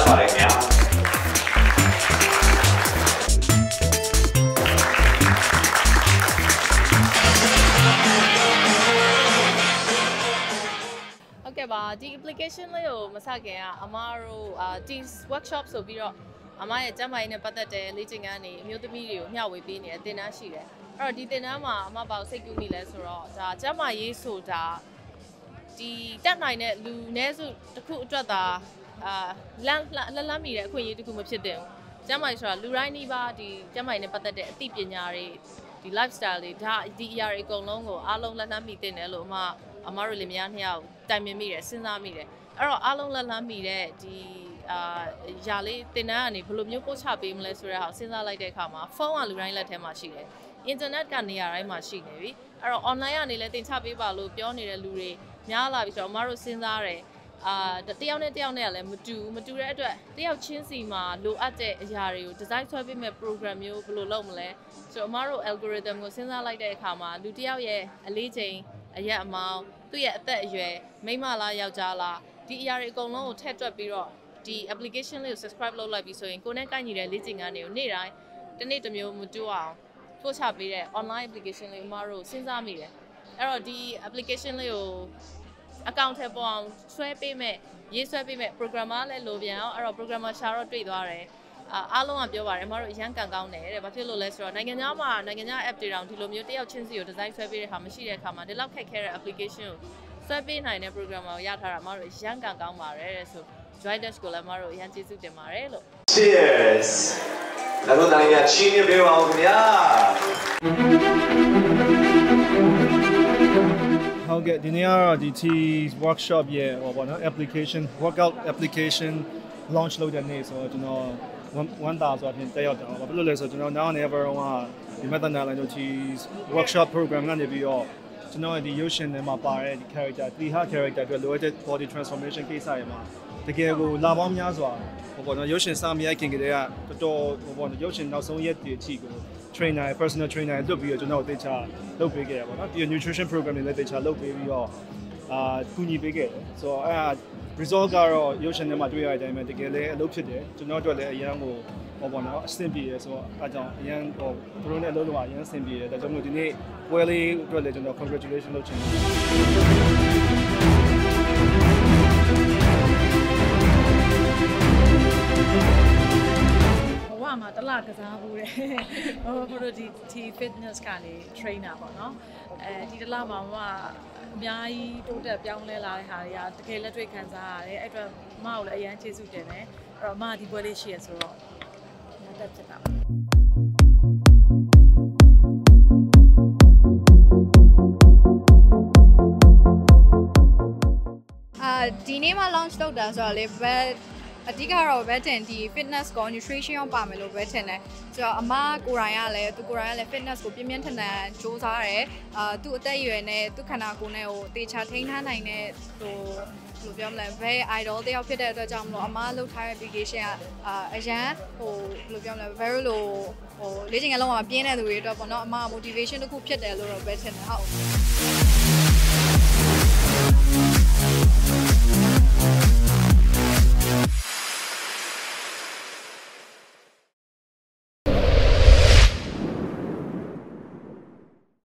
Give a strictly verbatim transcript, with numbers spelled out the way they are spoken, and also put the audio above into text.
ပါတယ်ခင်ဗျာကဲပါဒီ application လေးကိုမစခင်ကအမားတို့အာဒီ workshop ဆိုပြီးတော့အမားရဲ့ကျန်းမာရေးနဲ့ပတ်သက်တဲ့လေ့ကျင့်ခန်းတွေအမျိုးသမီးတွေကိုမျှဝေပေးနေတဲ့သင်တန်းရှိတယ်အဲ့တော့ဒီသင်တန်းမှာအမပေါ့စိတ်ကူးမိလဲဆိုတော့ဒါကျန်းမာရေးဆိုတာဒီတက်နိုင်တဲ့လူနည်းစုတစ်ခုအတွက်သာအာလန်းလန်းလန်းမိတဲ့အခွင့်အရေးတစ်ခုမဖြစ်တဲ့ဘူးကျန်းမာရေးဆိုတာလူတိုင်းနှီးပါဒီကျန်းမာရေးနဲ့ပတ်သက်တဲ့အသိပညာတွေဒီ lifestyle တွေဒါဒီအရာတွေအကုန်လုံးကိုအားလုံးလက်လှမ်းမိတင်တယ်လို့အမအမတို့လင်မယားနှစ်ယောက်တိုင်ပင်မိတယ်စဉ်းစားမိတယ်အဲ့တော့အားလုံးလက်လှမ်းမိတဲ့ဒီအာຢာလေးတင်တန်းကနေဘယ်လိုမျိုးပို့ချပေးမလဲဆိုတဲ့ဟာစဉ်းစားလိုက်တဲ့အခါမှာဖုန်းကလူတိုင်းလက်ထဲမှာရှိတယ်အင်တာနက်ကနေရာတိုင်းမှာရှိနေပြီအဲ့တော့ online ကနေလည်းတင်ချပေးပါလို့ပြောနေတဲ့လူတွေများလာပြီဆိုတော့အမတို့စဉ်းစားတယ်အာတယောက်နဲ့တယောက်နဲ့လည်းမတူမတူတဲ့အတွက်တယောက်ချင်းစီမှာလိုအပ်တဲ့အရာတွေကို design ဆွဲပေးမဲ့ program မျိုးဘယ်လိုလုပ်မလဲဆိုတော့အမတို့ algorithm ကိုစဉ်းစားလိုက်တဲ့အခါမှာလူတယောက်ရဲ့အလေးချိန်အရက်အမောင်းသူ့ရဲ့အသက်အရွယ်မိန်းမလားယောက်ျားလားဒီအရာတွေအကုန်လုံးကိုထည့်တွက်ပြီးတော့ဒီ application လေးကို subscribe လုပ်လိုက်ပြီးဆိုရင်ကိုယ်နဲ့ကိုက်ညီတဲ့လေ့ကျင့်ခန်းတွေကိုနေ့တိုင်းတစ်နေ့တစ်မျိုးမတူအောင်ပို့ချပေးတဲ့ online application လေးအမတို့စဉ်းစားမိတယ်အဲ့တော့ဒီ application လေးကို account ထဲပေါ်အောင်ဆွဲပေးမဲ့ရေးဆွဲပေးမဲ့ programmer လည်းလိုပြန်အောင်အဲ့တော့ programmer ရှာတော့တွေ့သွားတယ်အားလုံးကပြောပါတယ်အမတို့အရန်ကန်ကောင်းတယ်တဲ့ဘာဖြစ်လို့လဲဆိုတော့နိုင်ငံခြားမှာနိုင်ငံခြား app တွေတောင်ဒီလိုမျိုးတယောက်ချင်းစီကို design ဆွဲပေးတဲ့ဟာမရှိတဲ့အခါမှာဒီလောက်ခက်ခဲတဲ့ application ကိုဆွဲပေးနိုင်တဲ့ programmer ကိုရထားတာအမတို့အရန်ကန်ကောင်းပါတယ်တဲ့ဆို join dash ကိုလည်းအမတို့အရန်ကျေးဇူးတင်ပါတယ်လို့ Cheers နောက်တော့တိုင်းကချင်းနေပေးပါဦးခင်ဗျာဟုတ်ကဲ့ဒီနေ့ကတော့ဒီ T workshop ရဲ့ဟောပေါ့နော် application workout application launch လုပ်တဲ့နေ့ဆိုတော့ကျွန်တော်one thousandဆိုတော့တက်ရောက်တာပါဘာလို့လဲဆိုတော့ကျွန်တော် now and ever ဟိုဟာဒီ method နဲ့တို့ T workshop program ကနေပြီးတော့ကျွန်တော်ဒီ Ocean ထဲမှာပါတဲ့ဒီ character three heart character အတွက်လိုအပ်တဲ့ body transformation ကိစ္စတွေမှာတကယ်ကိုလာပေါင်းများစွာဟိုပေါ့နော် Ocean စာမြိုက်ခင်ကလေးကတော်တော်ဟိုပေါ့နော် Ocean နောက်ဆုံးရက်တည်းအထိကို trainer personal trainer လွတ်ပြီးတော့ကျွန်တော်တို့တေချာလုပ်ပေးခဲ့ရပါတော့ဒီ nutrition program တွေလည်းတေချာလုပ်ပေးပြီးတော့အာကူညီပေးခဲ့တယ်ဆိုတော့အဲ့ဒါ result ကတော့ Ocean ထဲမှာတွေ့ရတဲ့အတိုင်းပဲတကယ်လည်းအလုပ်ဖြစ်တယ်ကျွန်တော်တို့လည်းအရန်ကိုဟောပေါ့နော်အဆင်ပြေတယ်ဆိုတော့အားကြောင့်အရန်ဟိုသူတို့နဲ့အလုပ်လုပ်ရအရန်အဆင်ပြေတယ်ဒါကြောင့်မို့ဒီနေ့ပွဲလေးအတွက်လည်းကျွန်တော် congratulation လုပ်ချင်တယ်မှာတလကစားဘူးတယ်ဟိုဘို့ဒီ T fitness ကနေ trainer ပေါ့နော်အဲဒီတလမှာမအများကြီးတိုးတက်ပြောင်းလဲလာတဲ့ဟာတွေကတကယ်လက်တွေ့ခံစားရတယ်အဲ့အတွက်မအောင်လည်းအရန်ကျေးဇူးတင်တယ်အဲ့တော့မဒီပွဲလေးရှိရဆိုတော့လက်တက်ဖြစ်တာအာဒီနေ့မှ launch လုပ်တာဆိုတော့လေဘယ်အဓိကတော့ပဲတင်ဒီ fitness ကို nutrition ရောပါမယ်လို့ပဲထင်တယ်ဆိုတော့အမကိုရိုင်းကလည်းသူကိုရိုင်းကလည်း fitness ကိုပြင်းပြင်းထန်ထန်စူးစမ်းတယ်အာသူ့အသက်အရွယ်နဲ့သူ့ခန္ဓာကိုယ်နဲ့ဟိုတေချာထိန်းထားနိုင်တဲ့ဟိုဘယ်လိုပြောမလဲ very idol တယောက်ဖြစ်တဲ့အတွက်ကြောင့်မလို့အမလုပ်ထားတဲ့ application ကအာအရန်ဟိုဘယ်လိုပြောမလဲ very လို့ဟိုလေ့ကျင့်ခန်းလုံးဝပြင်းတဲ့သူတွေအတွက်ပေါ့နော်အမ motivation တစ်ခုဖြစ်တယ်လို့တော့ပဲထင်တယ်ဟုတ်